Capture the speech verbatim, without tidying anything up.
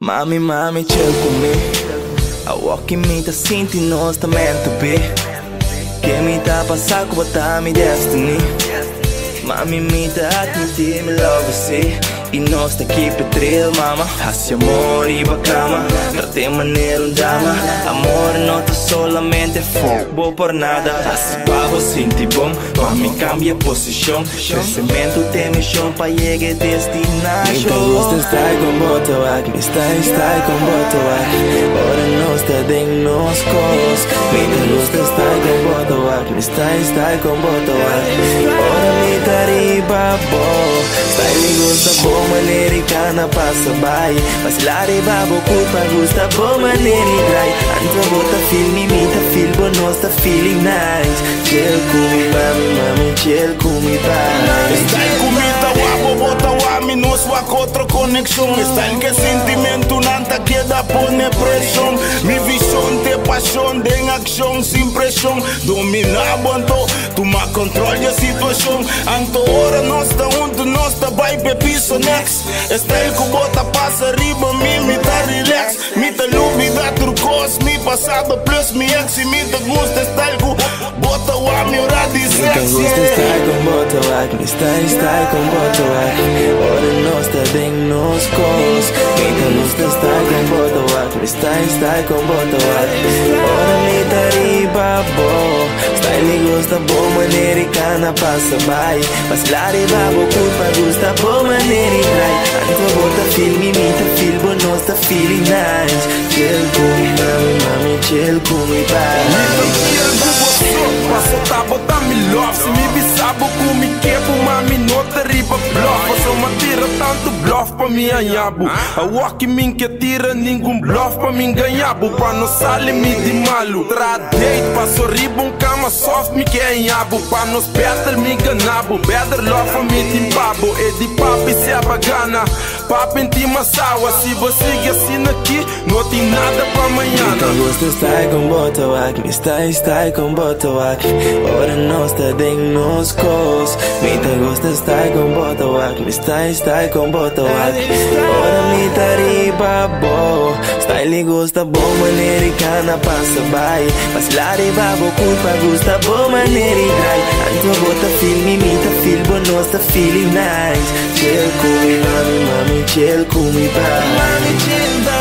Mami, mami, chill comigo. A walk me tá sentindo nós tá meant to be. Que me tá passar com botar minha destiny. Mami, me tá admitir me love você. E nós tá aqui pra trail, mama. Hace amor e bacama. Trate maneira um dama. Amor não tá solamente fogo por nada. Hace pra você sentir bom. Mami, cambia posição. Crescimento tem missão pra chegar destinação. Me gusta estar com botoac. Me está, está com botoac. Ora nós tá dentro nos cos. Me gusta estar com botoac. Me está, está com botoac. Ora me tá riba bo. Style gusta bom. Maneira e cana passa by. Mas lá de babo culpa gusta boa maneira e dry. Anto bota feel me, me ta feel bo nós ta feeling nice. Chill kumi mami, mami, chill kumi bye. Style comida wabo bota wami nos wak outra conexão. Style que sentimento nanta queda pone pressão. Mi visão te paixão, den ação sem pressão. Domina bonto, toma controle da situação. Anto hora nós ta onde nós ta vai bebiso next. Style que bota passa riba, mi me tá relax. Me tá lubi da turcos, mi passado plus mi ex. E me tá gusta style que bota wami ora de sexy. Me gusta estar com botoac, me está, está com botoac. Ora nós tá dentro nos cos. Me gusta estar com botoac, me está, está com botoac. Ora me tá riba bo. Style gusta boa maneira e cana passa by. Mas lá de babo culpa gusta boa maneira e dry. Anto bota feel me, me ta feel bo nós ta feeling nice. Chill kumi mami, mami, chill kumi bye. Passo tá bota me love. Se me bisabo com me quebo, mami nota riba bluff. Você uma tira tanto bluff pra mim anhabo. A walk me que tira nenhum bluff pra mim ganhabo. Pra não sair me de malo. Tra date, passo riba um cama soft me que anhabo. Pra nos better me ganabo. Better love pra me de babo. E de papi se abagana. Papi em tima sawa. Se você assim aqui, não tem nada pra amanhã. Me gusta estar com botoac, me está, está com botoac. Ora nós tá dentro nos cos. Me tá gusta estar com botoac, me está, está com botoac. Ora me tá riba bo. Style gusta boa maneira e cana passa by. Mas lá de babo culpa gusta boa maneira e dry. Anto bota feel me, me ta feel bo nós ta feeling nice. Chill kumi mami, mami, chill kumi bye. Mami chill bye.